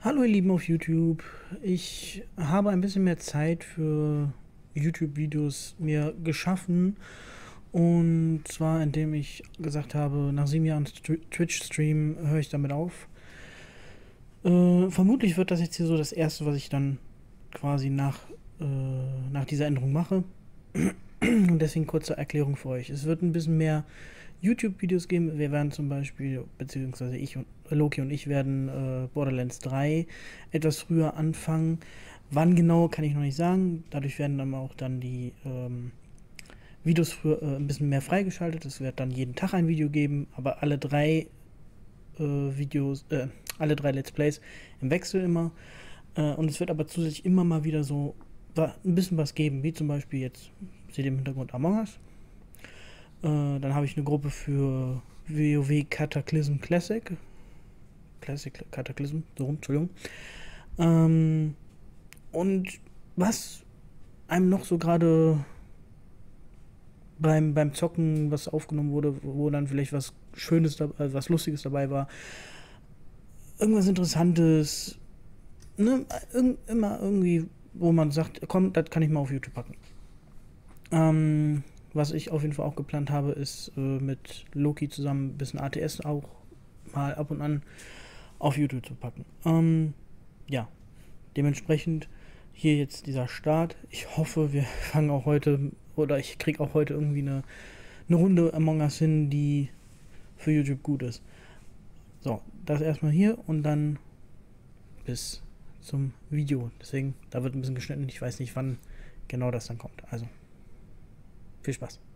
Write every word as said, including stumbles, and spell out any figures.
Hallo ihr Lieben auf YouTube. Ich habe ein bisschen mehr Zeit für YouTube-Videos mir geschaffen. Und zwar indem ich gesagt habe, nach sieben Jahren Tw- Twitch-Stream höre ich damit auf. Äh, vermutlich wird das jetzt hier so das erste, was ich dann quasi nach, äh, nach dieser Änderung mache. Und deswegen kurze Erklärung für euch. Es wird ein bisschen mehr YouTube-Videos geben. Wir werden zum Beispiel, beziehungsweise ich und Loki und ich werden äh, Borderlands drei etwas früher anfangen. Wann genau, kann ich noch nicht sagen. Dadurch werden dann auch dann die ähm, Videos für, äh, ein bisschen mehr freigeschaltet. Es wird dann jeden Tag ein Video geben, aber alle drei äh, Videos, äh, alle drei Let's Plays im Wechsel immer. Äh, und es wird aber zusätzlich immer mal wieder so ein bisschen was geben, wie zum Beispiel jetzt, seht ihr im Hintergrund Among Us. Äh, dann habe ich eine Gruppe für WoW Cataclysm Classic. Classic Cataclysm, so rum, Entschuldigung. Ähm, und was einem noch so gerade beim, beim Zocken, was aufgenommen wurde, wo dann vielleicht was Schönes, äh, was Lustiges dabei war, irgendwas Interessantes, ne? Irg immer irgendwie, wo man sagt, komm, das kann ich mal auf YouTube packen. Ähm, was ich auf jeden Fall auch geplant habe, ist äh, mit Loki zusammen ein bisschen A T S auch mal ab und an auf YouTube zu packen. Ähm, ja, dementsprechend hier jetzt dieser Start. Ich hoffe, wir fangen auch heute, oder ich kriege auch heute irgendwie eine, eine Runde Among Us hin, die für YouTube gut ist. So, das erstmal hier und dann bis zum Video. Deswegen, da wird ein bisschen geschnitten. Ich weiß nicht, wann genau das dann kommt. Also, viel Spaß.